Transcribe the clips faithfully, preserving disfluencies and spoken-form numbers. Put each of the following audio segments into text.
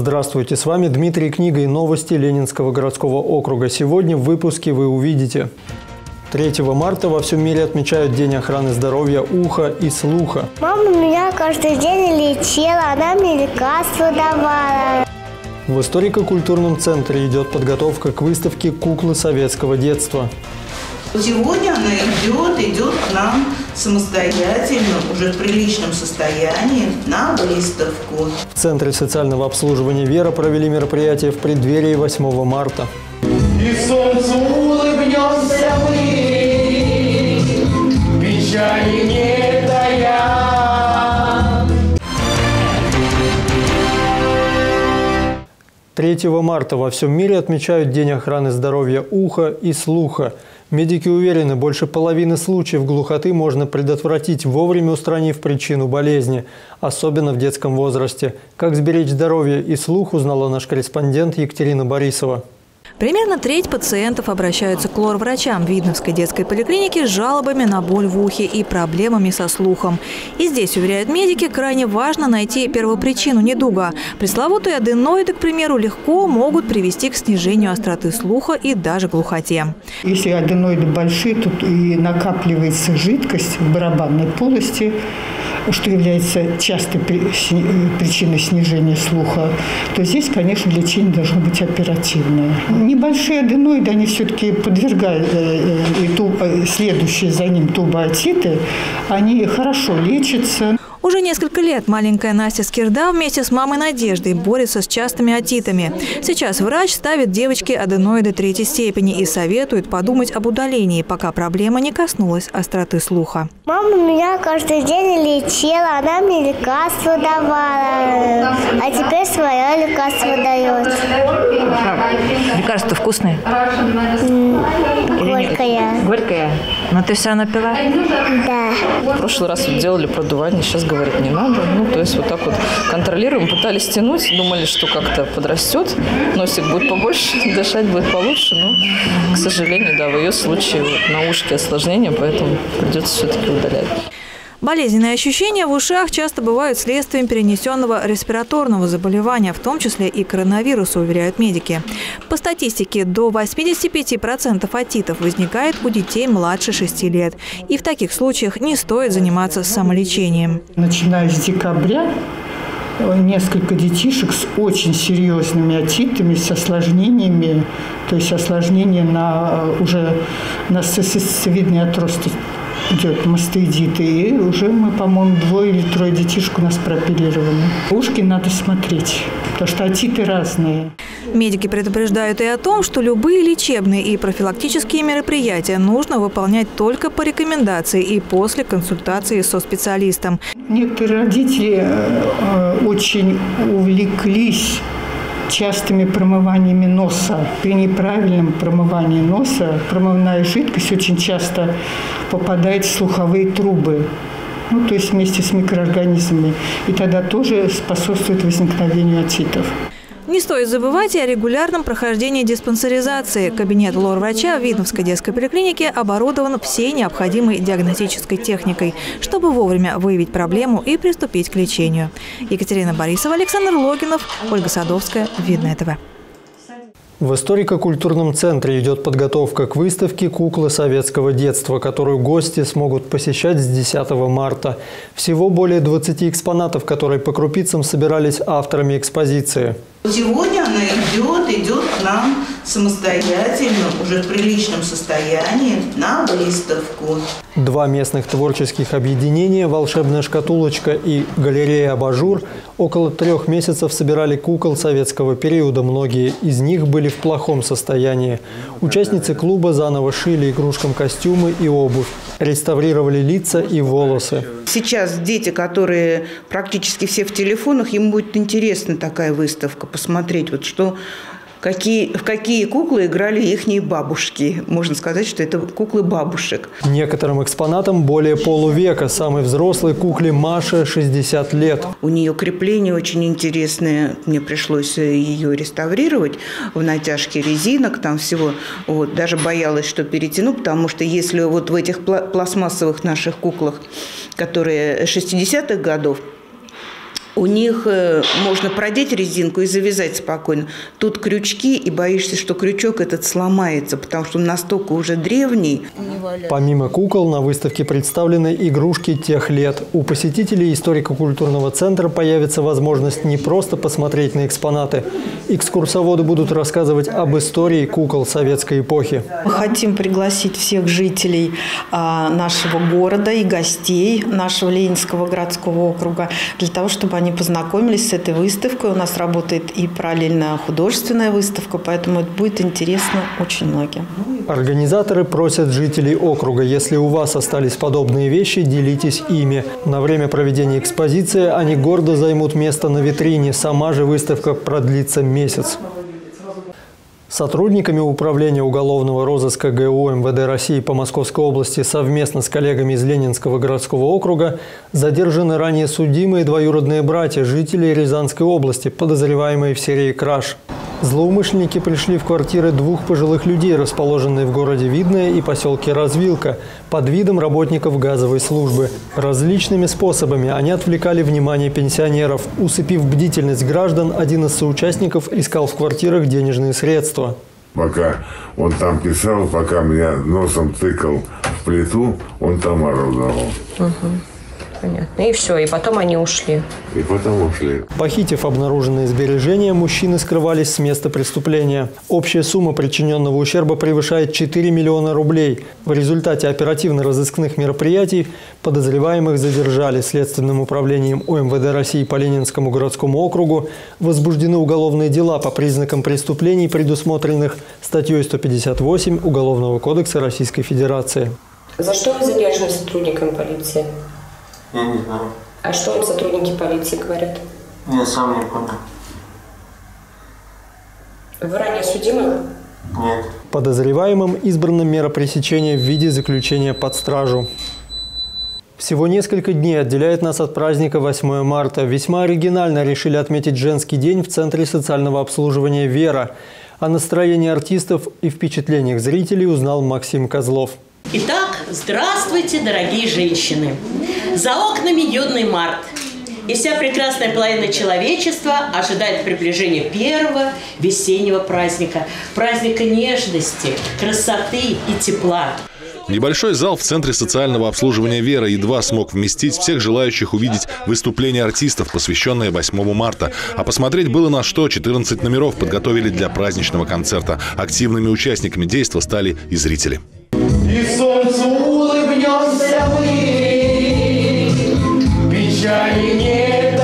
Здравствуйте, с вами Дмитрий Книга и новости Ленинского городского округа. Сегодня в выпуске вы увидите. третьего марта во всем мире отмечают День охраны здоровья уха и слуха. Мама меня каждый день лечила, она мне лекарства давала. В историко-культурном центре идет подготовка к выставке «Куклы советского детства». Сегодня она идет, идет к нам самостоятельно, уже в приличном состоянии, на выставку. В Центре социального обслуживания «Вера» провели мероприятие в преддверии восьмого марта. И солнцу улыбнемся мы, печали не тая. третьего марта во всем мире отмечают День охраны здоровья уха и слуха. Медики уверены, больше половины случаев глухоты можно предотвратить, вовремя устранив причину болезни, особенно в детском возрасте. Как сберечь здоровье и слух, узнала наш корреспондент Екатерина Борисова. Примерно треть пациентов обращаются к лор-врачам Видновской детской поликлиники с жалобами на боль в ухе и проблемами со слухом. И здесь, уверяют медики, крайне важно найти первопричину недуга. Пресловутые аденоиды, к примеру, легко могут привести к снижению остроты слуха и даже глухоте. Если аденоиды большие, тут и накапливается жидкость в барабанной полости, что является частой причиной снижения слуха, то здесь, конечно, лечение должно быть оперативное. Небольшие аденоиды, они все-таки подвергают, и туб, следующие за ним тубоотиты, они хорошо лечатся. Уже несколько лет маленькая Настя Скирда вместе с мамой Надеждой борется с частыми отитами. Сейчас врач ставит девочке аденоиды третьей степени и советует подумать об удалении, пока проблема не коснулась остроты слуха. Мама меня каждый день лечила, она мне лекарства давала, а теперь свое лекарство дает. Лекарство вкусное? Горькое. Горькое? Но ты все равно пила? Да. В прошлый раз вот делали продувание, сейчас говорят, не надо. Ну, то есть вот так вот контролируем, пытались тянуть, думали, что как-то подрастет, носик будет побольше, дышать будет получше, но, к сожалению, да, в ее случае вот, на ушке осложнения, поэтому придется все-таки удалять. Болезненные ощущения в ушах часто бывают следствием перенесенного респираторного заболевания, в том числе и коронавируса, уверяют медики. По статистике, до восьмидесяти пяти процентов отитов возникает у детей младше шести лет. И в таких случаях не стоит заниматься самолечением. Начиная с декабря несколько детишек с очень серьезными отитами, с осложнениями, то есть осложнения на уже на сосцевидный отросток идет мастеидит, и уже мы, по-моему, двое или трое детишек у нас прооперированы. Ушки надо смотреть, потому что отиты разные. Медики предупреждают и о том, что любые лечебные и профилактические мероприятия нужно выполнять только по рекомендации и после консультации со специалистом. Некоторые родители очень увлеклись частыми промываниями носа. При неправильном промывании носа промывная жидкость очень часто попадает в слуховые трубы, ну, то есть вместе с микроорганизмами, и тогда тоже способствует возникновению отитов. Не стоит забывать и о регулярном прохождении диспансеризации. Кабинет лор-врача в Видновской детской поликлинике оборудован всей необходимой диагностической техникой, чтобы вовремя выявить проблему и приступить к лечению. Екатерина Борисова, Александр Логинов, Ольга Садовская, Видное ТВ. В историко-культурном центре идет подготовка к выставке «Куклы советского детства», которую гости смогут посещать с десятого марта. Всего более двадцати экспонатов, которые по крупицам собирались авторами экспозиции. Сегодня она идет, идет к нам самостоятельно, уже в приличном состоянии, на выставку. Два местных творческих объединения «Волшебная шкатулочка» и «Галерея Абажур» около трех месяцев собирали кукол советского периода. Многие из них были в плохом состоянии. Участницы клуба заново шили игрушкам костюмы и обувь, реставрировали лица и волосы. Сейчас дети, которые практически все в телефонах, им будет интересна такая выставка, посмотреть, вот что, какие, в какие куклы играли ихние бабушки. Можно сказать, что это куклы бабушек. Некоторым экспонатам более полувека. Самой взрослой кукле Маше шестьдесят лет. У нее крепление очень интересное. Мне пришлось ее реставрировать в натяжке резинок, там всего. Вот, даже боялась, что перетяну, потому что если вот в этих пластмассовых наших куклах, которые шестидесятых годов, У них можно продеть резинку и завязать спокойно. Тут крючки, и боишься, что крючок этот сломается, потому что он настолько уже древний. Помимо кукол на выставке представлены игрушки тех лет. У посетителей историко-культурного центра появится возможность не просто посмотреть на экспонаты. Экскурсоводы будут рассказывать об истории кукол советской эпохи. Мы хотим пригласить всех жителей нашего города и гостей нашего Ленинского городского округа для того, чтобы они познакомились с этой выставкой. У нас работает и параллельно художественная выставка, поэтому это будет интересно очень многим. Организаторы просят жителей округа, если у вас остались подобные вещи, делитесь ими. На время проведения экспозиции они гордо займут место на витрине. Сама же выставка продлится месяц. Сотрудниками Управления уголовного розыска ГУ МВД России по Московской области совместно с коллегами из Ленинского городского округа задержаны ранее судимые двоюродные братья, жители Рязанской области, подозреваемые в серии краж. Злоумышленники пришли в квартиры двух пожилых людей, расположенные в городе Видное и поселке Развилка, под видом работников газовой службы. Различными способами они отвлекали внимание пенсионеров. Усыпив бдительность граждан, один из соучастников искал в квартирах денежные средства. Пока он там писал, пока меня носом тыкал в плиту, он там орудовал. Угу. Понятно. И все, и потом они ушли. И потом ушли. Похитив обнаруженные сбережения, мужчины скрывались с места преступления. Общая сумма причиненного ущерба превышает четыре миллиона рублей. В результате оперативно-розыскных мероприятий подозреваемых задержали. Следственным управлением УМВД России по Ленинскому городскому округу возбуждены уголовные дела по признакам преступлений, предусмотренных статьей сто пятьдесят восемь Уголовного кодекса Российской Федерации. За что вы задержаны сотрудниками полиции? Я не знаю. А что вам сотрудники полиции говорят? Я сам не понял. Вы ранее судимы? Нет. Подозреваемым избрана мера пресечения в виде заключения под стражу. Всего несколько дней отделяет нас от праздника восьмое марта. Весьма оригинально решили отметить женский день в Центре социального обслуживания «Вера». О настроении артистов и впечатлениях зрителей узнал Максим Козлов. Итак, здравствуйте, дорогие женщины! За окнами юный март, и вся прекрасная половина человечества ожидает приближения первого весеннего праздника. Праздника нежности, красоты и тепла. Небольшой зал в Центре социального обслуживания «Вера» едва смог вместить всех желающих увидеть выступление артистов, посвященное восьмому марта. А посмотреть было на что. четырнадцать номеров подготовили для праздничного концерта. Активными участниками действа стали и зрители. И солнцу улыбнемся мы, печали не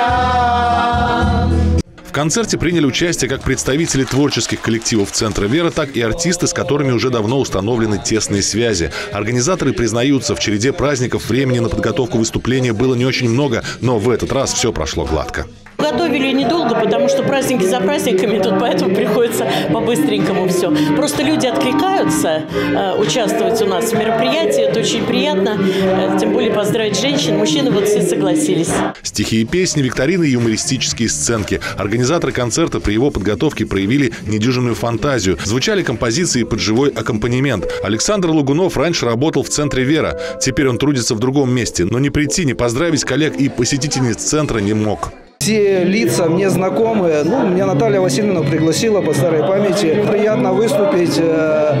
тая. В концерте приняли участие как представители творческих коллективов Центра «Вера», так и артисты, с которыми уже давно установлены тесные связи. Организаторы признаются, в череде праздников времени на подготовку выступления было не очень много, но в этот раз все прошло гладко. Готовили недолго, потому что праздники за праздниками, тут поэтому приходится по-быстренькому все. Просто люди откликаются э, участвовать у нас в мероприятии, это очень приятно. Э, тем более поздравить женщин, мужчины вот все согласились. Стихи и песни, викторины и юмористические сценки. Организаторы концерта при его подготовке проявили недюжинную фантазию. Звучали композиции под живой аккомпанемент. Александр Лагунов раньше работал в Центре «Вера». Теперь он трудится в другом месте, но не прийти, не поздравить коллег и посетительниц центра не мог. Все лица мне знакомые. Ну, меня Наталья Васильевна пригласила по старой памяти. Приятно выступить э,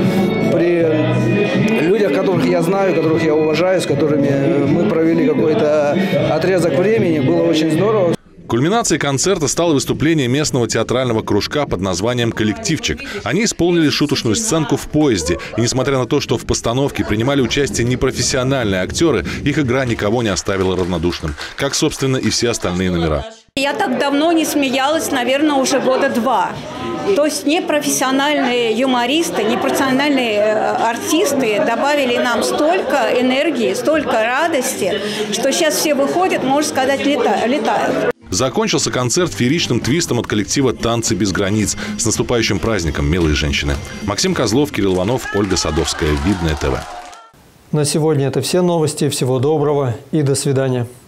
при людях, которых я знаю, которых я уважаю, с которыми мы провели какой-то отрезок времени. Было очень здорово. Кульминацией концерта стало выступление местного театрального кружка под названием «Коллективчик». Они исполнили шуточную сценку в поезде. И несмотря на то, что в постановке принимали участие непрофессиональные актеры, их игра никого не оставила равнодушным. Как, собственно, и все остальные номера. Я так давно не смеялась, наверное, уже года два. То есть непрофессиональные юмористы, непрофессиональные артисты добавили нам столько энергии, столько радости, что сейчас все выходят, можно сказать, летают. Закончился концерт фееричным твистом от коллектива «Танцы без границ». С наступающим праздником, милые женщины. Максим Козлов, Кирилл Иванов, Ольга Садовская. Видное ТВ. На сегодня это все новости. Всего доброго и до свидания.